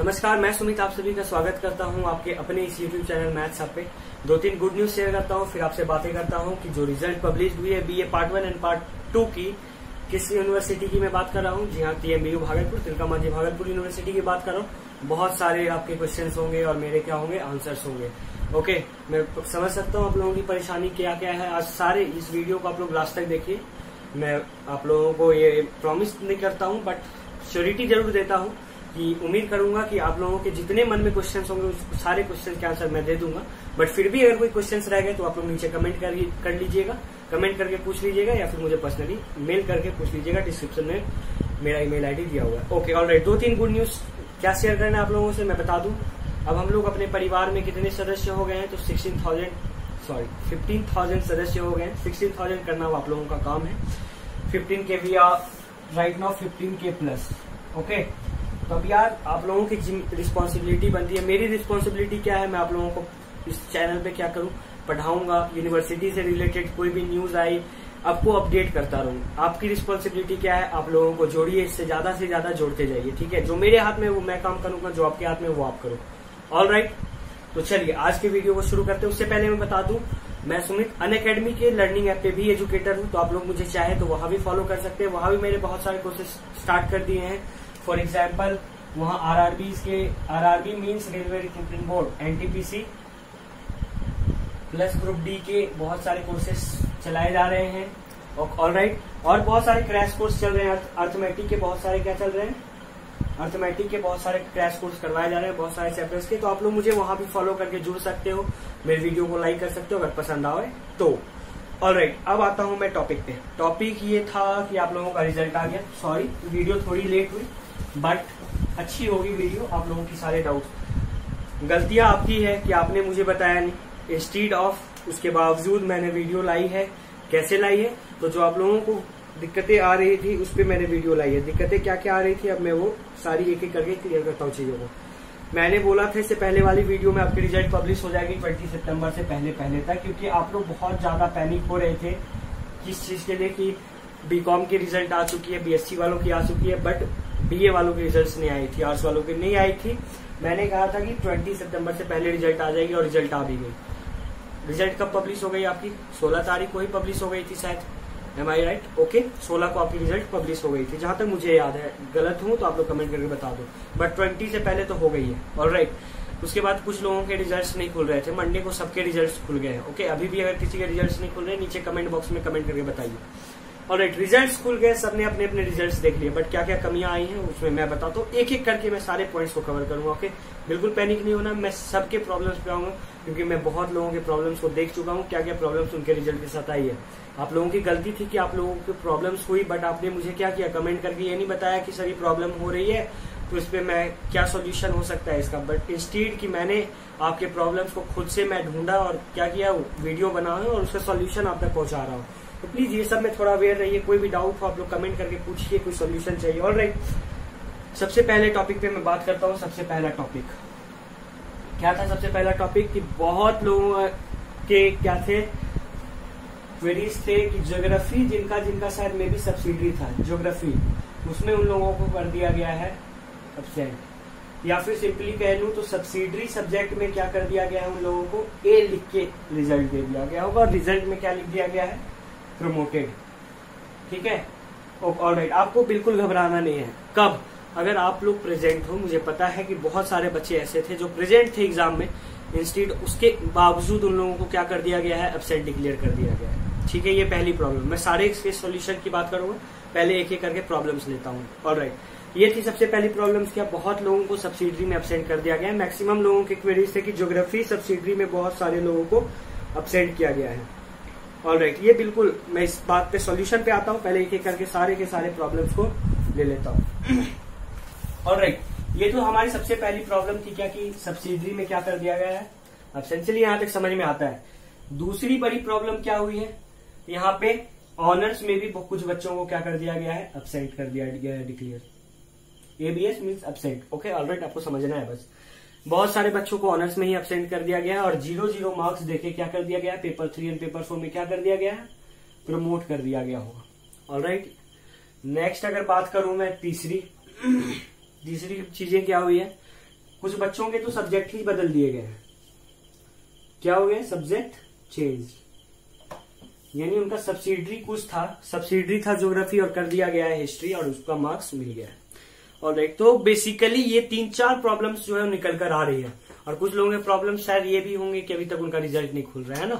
नमस्कार, मैं सुमित आप सभी का स्वागत करता हूं आपके अपने इस YouTube चैनल मैथ्स हब पे। 2-3 गुड न्यूज शेयर करता हूं, फिर आपसे बातें करता हूं कि जो रिजल्ट पब्लिश हुई है बीए पार्ट 1 एंड पार्ट 2 की किस यूनिवर्सिटी की मैं बात कर रहा हूं। जी हाँ, TMBU भागलपुर, तिलका मांझी भागलपुर यूनिवर्सिटी की बात कर रहा हूं। बहुत सारे आपके क्वेश्चन होंगे और मेरे क्या होंगे, आंसर्स होंगे। ओके, मैं समझ सकता हूँ आप लोगों की परेशानी क्या क्या है। आज सारे इस वीडियो को आप लोग लास्ट तक देखिए। मैं आप लोगों को ये प्रॉमिस नहीं करता हूँ, बट श्योरिटी जरूर देता हूँ कि उम्मीद करूंगा कि आप लोगों के जितने मन में क्वेश्चंस होंगे उस सारे क्वेश्चंस के आंसर मैं दे दूंगा। बट फिर भी अगर कोई क्वेश्चंस रह गए तो आप लोग नीचे कमेंट कर लीजिएगा, कमेंट करके पूछ लीजिएगा, या फिर मुझे पर्सनली मेल करके पूछ लीजिएगा। डिस्क्रिप्शन में मेरा ईमेल आईडी दिया हुआ है। Okay, alright. 2-3 गुड न्यूज क्या शेयर करना है आप लोगों से मैं बता दूं। अब हम लोग अपने परिवार में कितने सदस्य हो गए हैं, तो 15,000 सदस्य हो गए हैं। 16,000 करना आप लोगों का काम है। 15K we are right now 15K plus. Okay, तो अब यार आप लोगों की रिस्पॉन्सिबिलिटी बनती है। मेरी रिस्पॉन्सिबिलिटी क्या है, मैं आप लोगों को इस चैनल पे क्या करूं, पढ़ाऊंगा। यूनिवर्सिटी से रिलेटेड कोई भी न्यूज आई आपको अपडेट करता रहूं। आपकी रिस्पॉन्सिबिलिटी क्या है, आप लोगों को जोड़िए, इससे ज्यादा जोड़ते जाइए। ठीक है, जो मेरे हाथ में वो मैं काम करूंगा, जो आपके हाथ में वो आप करो। ऑलराइट, तो चलिए आज के वीडियो को शुरू करते हैं। उससे पहले मैं बता दूं, मैं सुमित अनअकैडमी के लर्निंग ऐप पे भी एजुकेटर हूं, तो आप लोग मुझे चाहे तो वहां भी फॉलो कर सकते हैं। वहां भी मैंने बहुत सारे कोर्सेज स्टार्ट कर दिए हैं। फॉर एग्जाम्पल, वहां RRB means railway recruitment board, NTPC plus group D के बहुत सारे कोर्सेज चलाए जा रहे हैं। ऑलराइट, और बहुत सारे क्रैश कोर्स चल रहे हैं। अर्थमेटिक के बहुत सारे क्या चल रहे हैं, अर्थमेटिक के बहुत सारे क्रैश कोर्स करवाए जा रहे हैं, बहुत सारे चैप्टर्स के। तो आप लोग मुझे वहां भी फॉलो करके जुड़ सकते हो, मेरे वीडियो को लाइक कर सकते हो अगर पसंद आए तो। ऑलराइट, अब आता हूं मैं टॉपिक पे। टॉपिक ये था कि आप लोगों का रिजल्ट आ गया। सॉरी, वीडियो थोड़ी लेट हुई, बट अच्छी होगी वीडियो, आप लोगों की सारे डाउट्स। गलतियां आपकी है कि आपने मुझे बताया नहीं, इंस्टीड ऑफ उसके बावजूद मैंने वीडियो लाई है। कैसे लाई है, तो जो आप लोगों को दिक्कतें आ रही थी उस पर मैंने वीडियो लाई है। दिक्कतें क्या क्या आ रही थी, अब मैं वो सारी एक एक करके क्लियर करता हूँ चीजों को। मैंने बोला था इससे पहले वाली वीडियो में आपकी रिजल्ट पब्लिश हो जाएगी 20 सितंबर से पहले तक, क्योंकि आप लोग बहुत ज्यादा पैनिक हो रहे थे किस चीज के लिए कि बीकॉम की रिजल्ट आ चुकी है, BSc वालों की आ चुकी है, बट BA वालों की रिजल्ट नहीं आई थी, आर्ट्स वालों की नहीं आई थी। मैंने कहा था कि 20 सितंबर से पहले रिजल्ट आ जाएगी, और रिजल्ट आ भी गई। रिजल्ट कब पब्लिश हो गई आपकी, 16 तारीख को ही पब्लिश हो गई थी शायद। एम आई राइट? ओके, 16 को आपकी रिजल्ट पब्लिश हो गई थी, जहां तक मुझे याद है। गलत हूं तो आप लोग कमेंट करके बता दो, बट 20 से पहले तो हो गई है। ऑलराइट, उसके बाद कुछ लोगों के रिजल्ट्स नहीं खुल रहे थे, मंडे को सबके रिजल्ट्स खुल गए हैं। ओके, अभी भी अगर किसी के रिजल्ट्स नहीं खुल रहे, नीचे कमेंट बॉक्स में कमेंट करके बताइए। ऑलराइट, रिजल्ट्स खुल गए, सबने अपने अपने रिजल्ट्स देख लिए, बट क्या क्या कमियां आई हैं उसमें मैं बताता हूँ। एक एक करके मैं सारे पॉइंट्स को कवर करूंगा। ओके, बिल्कुल पैनिक नहीं होना, मैं सबके प्रॉब्लम्स पे आऊंगा, क्योंकि मैं बहुत लोगों के प्रॉब्लम्स को देख चुका हूँ, क्या क्या प्रॉब्लम्स उनके रिजल्ट के साथ आई है। आप लोगों की गलती थी कि आप लोगों की प्रॉब्लम्स हुई, बट आपने मुझे क्या किया, कमेंट करके ये नहीं बताया कि सर ये प्रॉब्लम हो रही है, तो इस पे मैं क्या सोल्यूशन हो सकता है इसका। बट इंस्टीड कि मैंने आपके प्रॉब्लम्स को खुद से मैं ढूंढा और क्या किया, वीडियो बनाया और उसका सोल्यूशन आप तक पहुंचा रहा हूँ। तो प्लीज ये सब में थोड़ा अवेयर रहिए। कोई भी डाउट हो आप लोग कमेंट करके पूछिए, कोई सोल्यूशन चाहिए। ऑलराइट, सबसे पहले टॉपिक पे मैं बात करता हूँ। सबसे पहला टॉपिक क्या था, सबसे पहला टॉपिक कि बहुत लोगों के क्या थे, क्वेरीज थे कि ज्योग्राफी जिनका शायद में भी सब्सिडरी था, ज्योग्राफी, उसमें उन लोगों को कर दिया गया है एब्सेंट, या फिर सिंपली कह लूं तो सब्सिडरी सब्जेक्ट में क्या कर दिया गया है, उन लोगों को A लिख के रिजल्ट दे दिया गया होगा, और रिजल्ट में क्या लिख दिया गया है, प्रमोटेड। ठीक है, ऑलराइट, आपको बिल्कुल घबराना नहीं है। कब, अगर आप लोग प्रेजेंट हो, मुझे पता है कि बहुत सारे बच्चे ऐसे थे जो प्रेजेंट थे एग्जाम में, इंस्टीड उसके बावजूद उन लोगों को क्या कर दिया गया है, एब्सेंट डिक्लेयर कर दिया गया है। ठीक है, ये पहली प्रॉब्लम। मैं सारे इसके सोल्यूशन की बात करूंगा, पहले एक एक करके प्रॉब्लम्स लेता हूँ। ऑलराइट, ये थी सबसे पहली प्रॉब्लम्स, क्या बहुत लोगों को सब्सिडरी में एब्सेंट कर दिया गया है। मैक्सिमम लोगों के क्वेरीज थे कि ज्योग्राफी सब्सिडरी में बहुत सारे लोगों को एब्सेंट किया गया है। ऑलराइट, ये बिल्कुल मैं इस बात पे सॉल्यूशन पे आता हूँ, पहले एक एक करके सारे के सारे प्रॉब्लम्स को ले लेता हूँ। ऑलराइट, ये तो हमारी सबसे पहली प्रॉब्लम थी, क्या कि सब्सिडरी में क्या कर दिया गया है, एब्सेंट। चलिए यहाँ तक समझ में आता है। दूसरी बड़ी प्रॉब्लम क्या हुई है, यहाँ पे ऑनर्स में भी कुछ बच्चों को क्या कर दिया गया है, एब्सेंट कर दिया गया है, declare. ABS means absent. Okay, alright, आपको समझना है बस। बहुत सारे बच्चों को ऑनर्स में ही एब्सेंट कर दिया गया है, और 0-0 मार्क्स देके क्या कर दिया गया है, पेपर 3 एंड पेपर 4 में क्या कर दिया गया है, प्रमोट कर दिया गया होगा। ऑलराइट, नेक्स्ट अगर बात करूं मैं तीसरी चीजें क्या हुई है, कुछ बच्चों के तो सब्जेक्ट ही बदल दिए गए हैं। क्या हो गया? सब्जेक्ट चेंज, यानी उनका सब्सिडरी था ज्योग्राफी और कर दिया गया है हिस्ट्री और उसका मार्क्स मिल गया है। ऑलराइट, तो बेसिकली ये 3-4 प्रॉब्लम्स जो है निकल कर आ रही है। और कुछ लोगों के प्रॉब्लम शायद ये भी होंगे कि अभी तक उनका रिजल्ट नहीं खुल रहा है ना।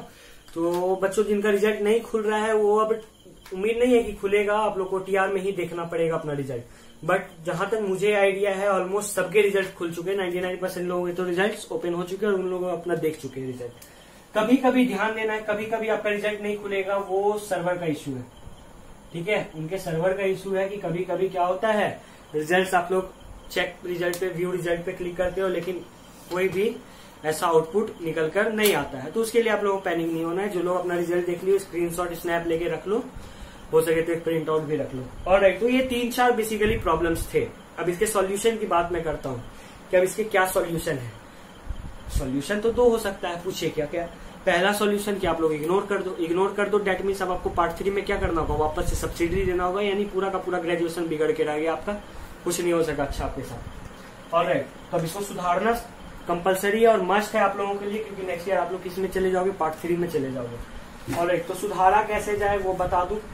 तो बच्चों जिनका रिजल्ट नहीं खुल रहा है वो अब उम्मीद नहीं है कि खुलेगा, आप लोग को टीआर में ही देखना पड़ेगा अपना रिजल्ट। बट जहां तक मुझे आइडिया है ऑलमोस्ट सबके रिजल्ट खुल चुके हैं, 99% लोगों के तो रिजल्ट ओपन हो चुके हैं और उन लोगों अपना देख चुके हैं रिजल्ट। कभी कभी ध्यान देना है, कभी कभी आपका रिजल्ट नहीं खुलेगा, वो सर्वर का इश्यू है। ठीक है, उनके सर्वर का इश्यू है कि कभी कभी क्या होता है, रिजल्ट आप लोग चेक रिजल्ट पे, व्यू रिजल्ट पे क्लिक करते हो लेकिन कोई भी ऐसा आउटपुट निकल कर नहीं आता है। तो उसके लिए आप लोगों को पैनिक नहीं होना है। जो लोग अपना रिजल्ट देख लियो, स्क्रीनशॉट स्नैप लेके रख लो, हो सके तो एक प्रिंट आउट भी रख लो। ऑलराइट, तो ये 3-4 बेसिकली प्रॉब्लम्स थे। अब इसके सॉल्यूशन की बात मैं करता हूँ कि अब इसके क्या सॉल्यूशन है। सॉल्यूशन तो 2 हो सकता है, पूछिए क्या क्या। पहला सॉल्यूशन कि आप लोग इग्नोर कर दो। डेट मीन्स अब आपको पार्ट 3 में क्या करना होगा, वापस से सब्सिडी देना होगा, यानी पूरा का पूरा ग्रेजुएशन बिगड़ के रह गया आपका, कुछ नहीं हो सका अच्छा आपके साथ। ऑलराइट, तो अब इसको सुधारना कंपलसरी है और मस्ट है आप लोगों के लिए, क्योंकि नेक्स्ट ईयर आप लोग किस में चले जाओगे, पार्ट 3 में चले जाओगे। ऑलराइट, तो सुधारा कैसे जाए वो बता दूं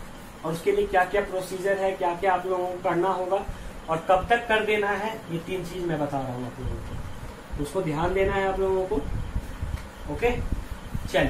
और उसके लिए क्या क्या प्रोसीजर है, क्या क्या आप लोगों को करना होगा और कब तक कर देना है, ये 3 चीज मैं बता रहा हूँ आप लोगों को। उसको ध्यान देना है आप लोगों को। ओके, चल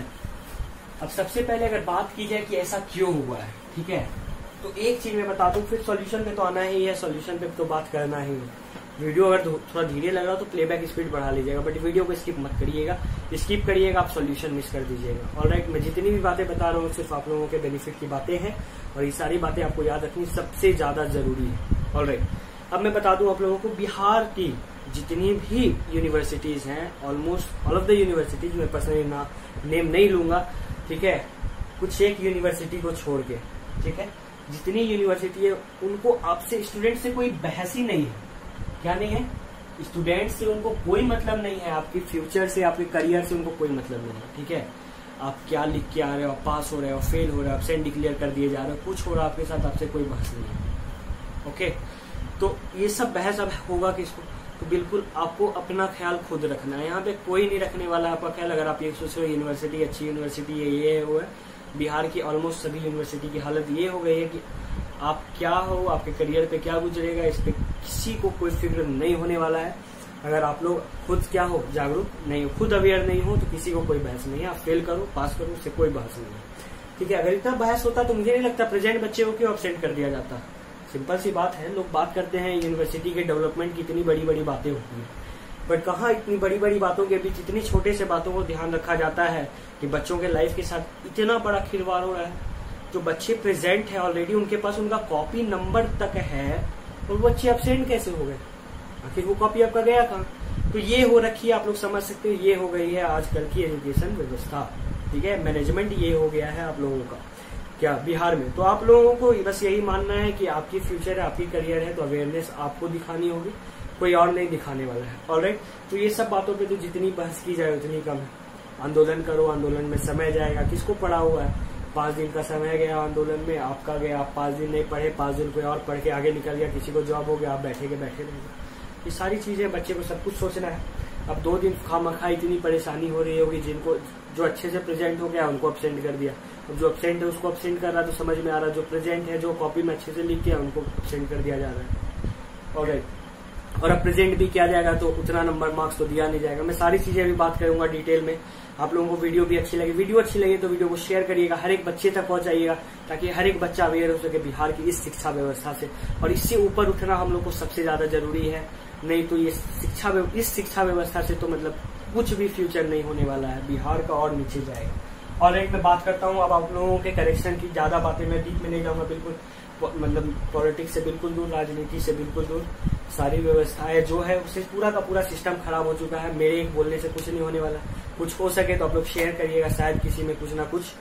अब सबसे पहले अगर बात की जाए कि ऐसा क्यों हुआ है, ठीक है, तो एक चीज मैं बता दूं, फिर सॉल्यूशन पे तो आना ही है, सॉल्यूशन पे तो बात करना ही है। वीडियो अगर थोड़ा धीरे लग रहा हो तो प्लेबैक स्पीड बढ़ा लीजिएगा, बट वीडियो को स्किप मत करिएगा। स्किप करिएगा आप सॉल्यूशन मिस कर दीजिएगा। ऑलराइट, मैं जितनी भी बातें बता रहा हूँ सिर्फ आप लोगों के बेनिफिट की बातें हैं और ये सारी बातें आपको याद रखनी सबसे ज्यादा जरूरी है। ऑलराइट, अब मैं बता दूं आप लोगों को, बिहार की जितनी भी यूनिवर्सिटीज हैं, almost all of the universities, मैं पर्सनली नेम नहीं लूंगा, ठीक है, कुछ एक यूनिवर्सिटी को छोड़ के, ठीक है, जितनी यूनिवर्सिटी है उनको आपसे, स्टूडेंट से कोई बहस ही नहीं है। क्या नहीं है? स्टूडेंट से उनको कोई मतलब नहीं है, आपके फ्यूचर से, आपके करियर से उनको कोई मतलब नहीं है। ठीक है, आप क्या लिख के आ रहे हो, पास हो रहे हो, फेल हो रहे हो, एब्सेंट डिक्लेयर कर दिए जा रहे हो, कुछ हो रहा है आपके साथ, आपसे कोई बहस नहीं है। ओके, तो ये सब बहस अब होगा किसको, तो बिल्कुल आपको अपना ख्याल खुद रखना है। यहाँ पे कोई नहीं रखने वाला आपका ख्याल। अगर आप ये सोच रहे हो यूनिवर्सिटी अच्छी यूनिवर्सिटी है, ये है वो है, बिहार की ऑलमोस्ट सभी यूनिवर्सिटी की हालत ये हो गई है कि आप क्या हो, आपके करियर पे क्या गुजरेगा, इस पे किसी को कोई फिक्र नहीं होने वाला है। अगर आप लोग खुद क्या हो, जागरूक नहीं हो, खुद अवेयर नहीं हो, तो किसी को कोई बहस नहीं है। आप फेल करो, पास करो, उससे कोई बहस नहीं है। ठीक है, अगर इतना बहस होता तो मुझे नहीं लगता प्रेजेंट बच्चे को क्यों अब्सेंट कर दिया जाता। सिंपल सी बात है, लोग बात करते हैं यूनिवर्सिटी के डेवलपमेंट की, इतनी बड़ी बड़ी बातें होती हैं, बट कहाँ इतनी बड़ी बड़ी बातों के बीच इतनी छोटे से बातों को ध्यान रखा जाता है कि बच्चों के लाइफ के साथ इतना बड़ा खिलवाड़ हो रहा है। जो बच्चे प्रेजेंट है ऑलरेडी, उनके पास उनका कॉपी नंबर तक है और वो बच्चे अब्सेंट कैसे हो गए, आखिर वो कॉपी आपका गया कहाँ। तो ये हो रखी है, आप लोग समझ सकते हो, ये हो गई है आजकल की एजुकेशन व्यवस्था। ठीक है, मैनेजमेंट ये हो गया है आप लोगों का क्या बिहार में। तो आप लोगों को बस यही मानना है कि आपकी फ्यूचर है, आपकी करियर है, तो अवेयरनेस आपको दिखानी होगी, कोई और नहीं दिखाने वाला है। ऑलराइट, तो ये सब बातों पे तो जितनी बहस की जाए उतनी कम है। आंदोलन करो, आंदोलन में समय जाएगा, किसको पड़ा हुआ है, 5 दिन का समय गया आंदोलन में, आपका गया, आप 5 दिन नहीं पढ़े, 5 दिन कोई और पढ़ के आगे निकल गया, किसी को जॉब हो गया, आप बैठे के बैठे रहेंगे। ये सारी चीजें बच्चे को सब कुछ सोचना है। अब 2 दिन खामखा इतनी परेशानी हो रही होगी, जिनको जो अच्छे से प्रेजेंट हो गया उनको अब्सेंट कर दिया, अब जो अब्सेंट है उसको अब्सेंट कर रहा, तो समझ में आ रहा, जो प्रेजेंट है, जो कॉपी में अच्छे से लिख के उनको अब्सेंट कर दिया जा रहा है। ऑलराइट, और अब प्रेजेंट भी किया जाएगा तो उतना नंबर मार्क्स तो दिया नहीं जाएगा। मैं सारी चीजें अभी बात करूंगा डिटेल में। आप लोगों को वीडियो भी अच्छी लगे, वीडियो अच्छी लगे तो वीडियो को शेयर करिएगा, हर एक बच्चे तक पहुंचाइएगा, ताकि हर एक बच्चा अवेयर हो सके बिहार की इस शिक्षा व्यवस्था से। और इससे ऊपर उठना हम लोग को सबसे ज्यादा जरूरी है, नहीं तो ये इस शिक्षा व्यवस्था से तो मतलब कुछ भी फ्यूचर नहीं होने वाला है, बिहार का और नीचे जाएगा। ऑलराइट, मैं बात करता हूँ अब आप लोगों के करेक्शन की। ज्यादा बातें मैं डीप में नहीं जाऊंगा, बिल्कुल मतलब पॉलिटिक्स से बिल्कुल दूर, राजनीति से बिल्कुल दूर। सारी व्यवस्थाएं जो है उससे पूरा का पूरा सिस्टम खराब हो चुका है। मेरे एक बोलने से कुछ नहीं होने वाला। कुछ हो सके तो आप लोग शेयर करिएगा, शायद किसी में कुछ ना कुछ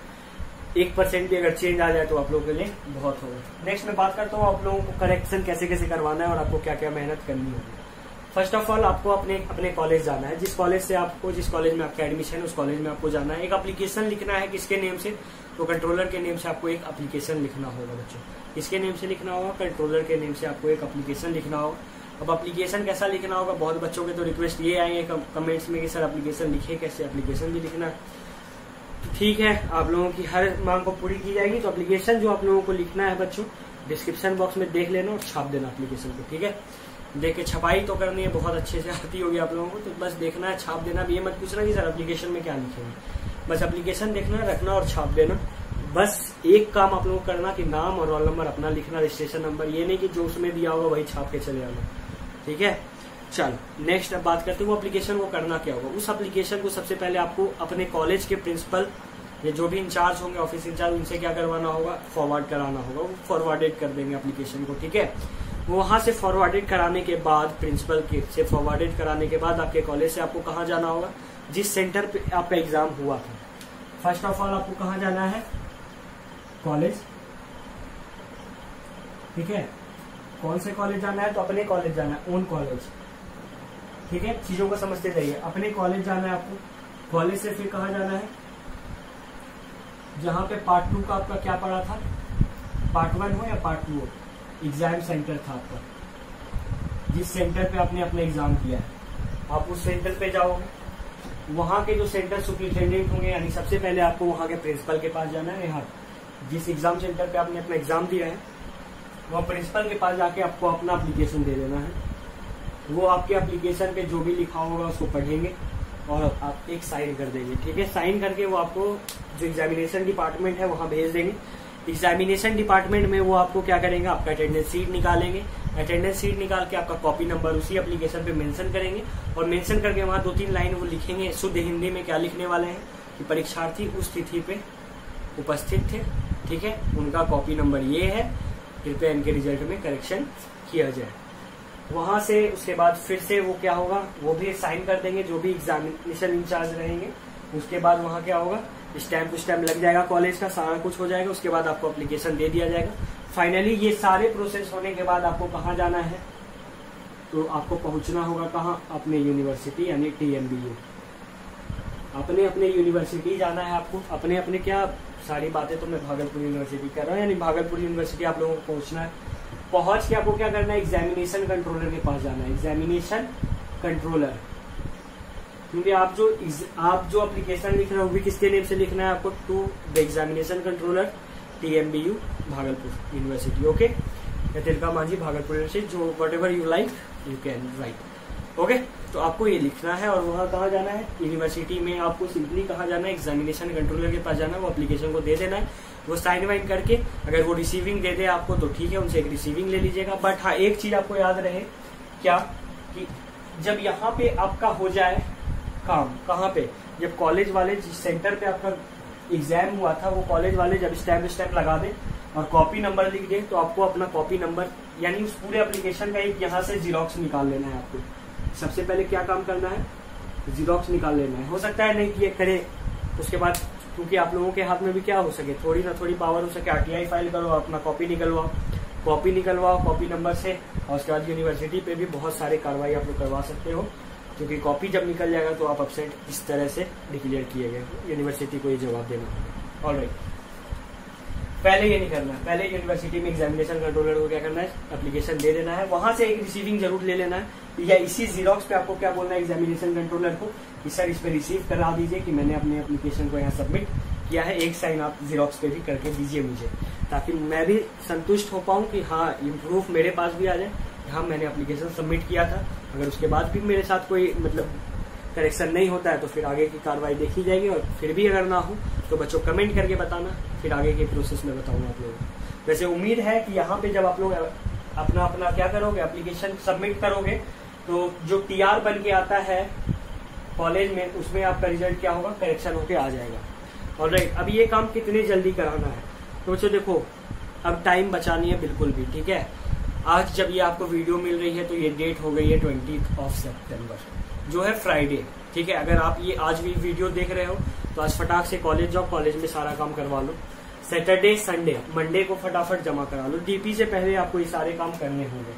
1% भी अगर चेंज आ जाए तो आप लोगों के लिए बहुत होगा। नेक्स्ट मैं बात करता हूँ आप लोगों को करेक्शन कैसे कैसे करवाना है और आपको क्या क्या मेहनत करनी होगी। फर्स्ट ऑफ ऑल आपको अपने कॉलेज जाना है, जिस कॉलेज में आपका एडमिशन है उस कॉलेज में आपको जाना है। एक एप्लीकेशन लिखना है, किसके नेम से, तो कंट्रोलर के नेम से आपको एक एप्लीकेशन लिखना होगा बच्चों। किसके नेम से लिखना होगा, कंट्रोलर के नेम से आपको एक एप्लीकेशन लिखना होगा। अब एप्लीकेशन कैसा लिखना होगा, बहुत बच्चों के तो रिक्वेस्ट ये आएंगे कमेंट्स में कि सर एप्लीकेशन लिखे कैसे, एप्लीकेशन भी लिखना। तो ठीक है, आप लोगों की हर मांग को पूरी की जाएगी। तो एप्लीकेशन जो आप लोगों को लिखना है बच्चों, डिस्क्रिप्शन बॉक्स में देख लेना और छाप देना एप्लीकेशन को, ठीक है। देख के छपाई तो करनी है, बहुत अच्छे से आती होगी आप लोगों को, तो बस देखना है, छाप देना। भी ये मत पूछना कि सर एप्लीकेशन में क्या लिखेंगे, बस एप्लीकेशन देखना, रखना और छाप देना। बस एक काम आप लोगों को करना कि नाम और रोल नंबर अपना लिखना, रजिस्ट्रेशन नंबर, ये नहीं कि जो उसमें दिया होगा वही छाप के चले आना, ठीक है। चलो नेक्स्ट अब बात करते हैं वो एप्लीकेशन को करना क्या होगा। उस एप्लीकेशन को सबसे पहले आपको अपने कॉलेज के प्रिंसिपल या जो भी इंचार्ज होंगे, ऑफिस इंचार्ज, उनसे क्या करवाना होगा, फॉरवर्ड कराना होगा। वो फॉरवर्डेड कर देंगे एप्लीकेशन को, ठीक है। वहां से फॉरवर्डेड कराने के बाद, प्रिंसिपल के से फॉरवर्डेड कराने के बाद आपके कॉलेज से आपको कहाँ जाना होगा, जिस सेंटर पे आपका एग्जाम हुआ था। फर्स्ट ऑफ ऑल आपको कहाँ जाना है, कॉलेज, ठीक है। कौन से कॉलेज जाना है, तो अपने कॉलेज जाना है, ओन कॉलेज, ठीक है। चीजों को समझते जाइए, अपने कॉलेज जाना है आपको। कॉलेज से फिर कहाँ जाना है, जहां पे पार्ट 2 का आपका क्या पढ़ा था, पार्ट 1 हो या पार्ट 2 हो, एग्जाम सेंटर था आपका, जिस सेंटर पे आपने अपना एग्जाम किया है, आप उस सेंटर पे जाओगे। वहां के जो सेंटर सुपरिटेंडेंट होंगे, यानी सबसे पहले आपको वहां के प्रिंसिपल के पास जाना है। यहाँ जिस एग्जाम सेंटर पे आपने अपना एग्जाम दिया है, वह प्रिंसिपल के पास जाके आपको अपना एप्लीकेशन दे देना है। वो आपके एप्लीकेशन पे जो भी लिखा होगा उसको पढ़ेंगे और आप एक साइन कर देंगे, ठीक है। साइन करके वो आपको जो एग्जामिनेशन डिपार्टमेंट है वहां भेज देंगे। एग्जामिनेशन डिपार्टमेंट में वो आपको क्या करेंगे, आपका अटेंडेंस सीट निकालेंगे। अटेंडेंस सीट निकाल के आपका कॉपी नंबर उसी एप्लीकेशन पे मेंशन करेंगे और मेंशन करके वहां 2-3 लाइन वो लिखेंगे शुद्ध हिंदी में। क्या लिखने वाले हैं कि परीक्षार्थी उस तिथि पे उपस्थित थे, ठीक है, उनका कॉपी नंबर ये है, कृपया इनके रिजल्ट में करेक्शन किया जाए। वहां से उसके बाद फिर से वो क्या होगा, वो भी साइन कर देंगे जो भी एग्जामिनेशन इंचार्ज रहेंगे। उसके बाद वहां क्या होगा, स्टैम्प लग जाएगा कॉलेज का, सारा कुछ हो जाएगा। उसके बाद आपको एप्लीकेशन दे दिया जाएगा। फाइनली ये सारे प्रोसेस होने के बाद आपको कहाँ जाना है, तो आपको पहुंचना होगा कहाँ, अपने यूनिवर्सिटी यानी TMBU। अपने यूनिवर्सिटी जाना है आपको। अपने क्या, सारी बातें तो मैं भागलपुर यूनिवर्सिटी कर रहा हूँ, यानी भागलपुर यूनिवर्सिटी आप लोगों को पहुंचना है। पहुंच के आपको क्या करना है, एग्जामिनेशन कंट्रोलर के पास जाना है। एग्जामिनेशन कंट्रोलर, क्योंकि आप जो एप्लीकेशन लिख रहे हो वो भी किसके नेम से लिखना है आपको, to the examination controller TMBU Bhagalpur university, okay, या तिलका मांझी भागलपुर यूनिवर्सिटी, जो whatever you like you can write, okay. तो आपको ये लिखना है और वहां कहाँ जाना है, यूनिवर्सिटी में आपको सिंपली कहाँ जाना है, एग्जामिनेशन कंट्रोलर के पास जाना है। वो एप्लीकेशन को दे देना है, वो साइन वाइन करके, अगर वो रिसीविंग दे दे आपको तो ठीक है, उनसे एक रिसीविंग ले लीजिएगा। बट हाँ, एक चीज आपको याद रहे, क्या कि जब यहाँ पे आपका हो जाए काम, कहाँ पे, जब कॉलेज वाले जिस सेंटर पे आपका एग्जाम हुआ था, वो कॉलेज वाले जब स्टैम्प लगा दे और कॉपी नंबर लिख दे, तो आपको अपना कॉपी नंबर यानी उस पूरे एप्लीकेशन का एक यहाँ से जीरोक्स निकाल लेना है आपको। सबसे पहले क्या काम करना है, जीरोक्स निकाल लेना है। हो सकता है नहीं कि ये करे, उसके बाद क्योंकि आप लोगों के हाथ में भी क्या हो सके, थोड़ी ना थोड़ी पावर हो सके, RTI फाइल करो, अपना कॉपी निकलवाओ, कॉपी नंबर से। और उसके बाद यूनिवर्सिटी पे भी बहुत सारे कार्रवाई आप लोग करवा सकते हो, क्योंकि कॉपी जब निकल जाएगा तो आप एब्सेंट इस तरह से डिक्लेयर किए गए, यूनिवर्सिटी को ये जवाब देना। ऑलराइट, पहले ये नहीं करना है, पहले यूनिवर्सिटी में एग्जामिनेशन कंट्रोलर को क्या करना है, एप्लीकेशन दे देना है। वहां से एक रिसीविंग जरूर ले लेना है, या इसी जीरोक्स पे आपको क्या बोलना है एग्जामिनेशन कंट्रोलर को कि सर इस पे रिसीव करा दीजिए कि मैंने अपने एप्लीकेशन को यहाँ सबमिट किया है। एक साइन आप जीरोक्स पे भी करके दीजिए मुझे, ताकि मैं भी संतुष्ट हो पाऊँ कि हाँ ये प्रूफ मेरे पास भी आ जाए, हाँ मैंने एप्लीकेशन सबमिट किया था। अगर उसके बाद भी मेरे साथ कोई करेक्शन नहीं होता है तो फिर आगे की कार्रवाई देखी जाएगी, और फिर भी अगर ना हो तो बच्चों कमेंट करके बताना, फिर आगे के प्रोसेस में बताऊंगा आप लोगों को। वैसे उम्मीद है कि यहाँ पे जब आप लोग अपना क्या करोगे, एप्लीकेशन सबमिट करोगे, तो जो TR बन के आता है कॉलेज में, उसमें आपका रिजल्ट क्या होगा, करेक्शन होके आ जाएगा। ऑलराइट, अब ये काम कितनी जल्दी कराना है, तो बच्चों देखो अब टाइम बचानी है बिल्कुल भी, ठीक है। आज जब ये आपको वीडियो मिल रही है तो ये डेट हो गई है 20 सितंबर, जो है फ्राइडे, ठीक है। अगर आप ये आज भी वीडियो देख रहे हो तो आज फटाक से कॉलेज जाओ, कॉलेज में सारा काम करवा लो। सैटरडे संडे मंडे को फटाफट जमा करा लो। DP से पहले आपको ये सारे काम करने होंगे।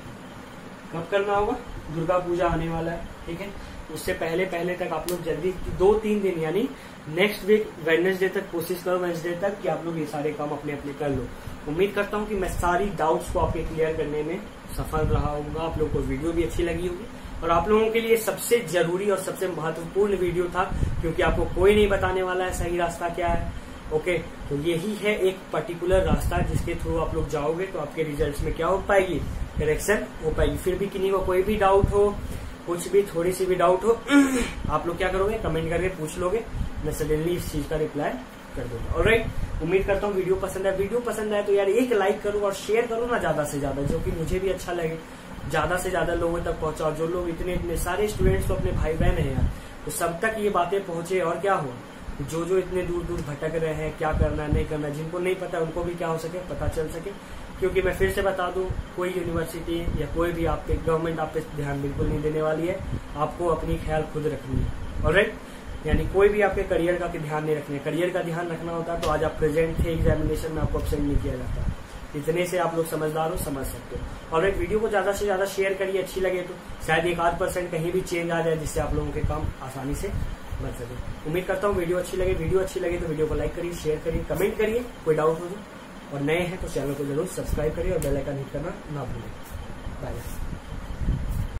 कब करना होगा, दुर्गा पूजा आने वाला है, ठीक है, उससे पहले तक आप लोग जल्दी 2-3 दिन यानी नेक्स्ट वीक वेडनेसडे तक कोशिश करो, वेडनेसडे तक कि आप लोग ये सारे काम अपने अपने कर लो। उम्मीद करता हूँ कि मैं सारी डाउट्स को आपके क्लियर करने में सफल रहा होगा, आप लोगों को वीडियो भी अच्छी लगी होगी और आप लोगों के लिए सबसे जरूरी और सबसे महत्वपूर्ण वीडियो था, क्योंकि आपको कोई नहीं बताने वाला है सही रास्ता क्या है। ओके, तो यही है एक पर्टिकुलर रास्ता जिसके थ्रू आप लोग जाओगे तो आपके रिजल्ट्स में क्या हो पाएगी, करेक्शन हो पाएगी। फिर भी किन्हीं को कोई भी डाउट हो, कुछ भी थोड़ी सी भी डाउट हो, आप लोग क्या करोगे, कमेंट करके पूछ लोगे, मैं सडनली इस चीज का रिप्लाई कर दूंगा। ऑलराइट, उम्मीद करता हूँ वीडियो पसंद है। वीडियो पसंद आए तो यार एक लाइक करो और शेयर करो ना ज्यादा से ज्यादा, जो कि मुझे भी अच्छा लगे, ज्यादा से ज्यादा लोगों तक पहुंचाओ। जो लोग इतने सारे स्टूडेंट्स तो अपने भाई बहन है यार, तो सब तक ये बातें पहुंचे। और क्या हो, जो इतने दूर दूर भटक रहे हैं, क्या करना है नहीं करना, जिनको नहीं पता उनको भी क्या हो सके, पता चल सके। क्योंकि मैं फिर से बता दूं, कोई यूनिवर्सिटी या कोई भी आप पे गवर्नमेंट आप पे ध्यान बिल्कुल नहीं देने वाली है, आपको अपनी ख्याल खुद रखनी है। ऑलराइट, यानी कोई भी आपके करियर का ध्यान नहीं रखना है। करियर का ध्यान रखना होता है तो आज आप प्रेजेंट थे एग्जामिनेशन में, आपको अपसेंट नहीं किया जाता। इतने से आप लोग समझदार हो, समझ सकते हो। ऑलराइट, वीडियो को ज्यादा से ज्यादा शेयर करिए, अच्छी लगे तो शायद 1-8% कहीं भी चेंज आ जाए, जिससे आप लोगों के काम आसानी से बन सके। उम्मीद करता हूँ वीडियो अच्छी लगे तो वीडियो को लाइक करिए, शेयर करिए, कमेंट करिए, कोई डाउट हो तो। और नए हैं तो चैनल को जरूर सब्सक्राइब करिए और बेल आइकन हिट करना ना भूलें। बाय।